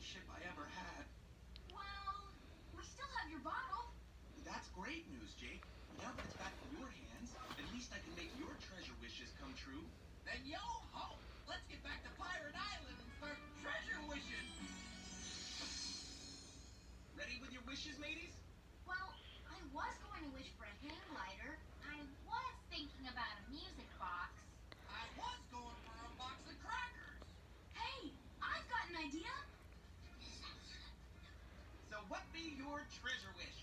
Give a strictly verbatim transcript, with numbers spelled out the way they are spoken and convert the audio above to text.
ship I ever had. Well, we still have your bottle. That's great news, Jake. Now that it's back in your hands, at least I can make your treasure wishes come true. Then yo-ho! Let's get back to Pirate Island and start treasure wishing! Ready with your wishes, mateys? Well, I was going to wish for a hang glider. I was thinking about a music box. I was going for a box of crackers! Hey, I've got an idea. So what be your treasure wish?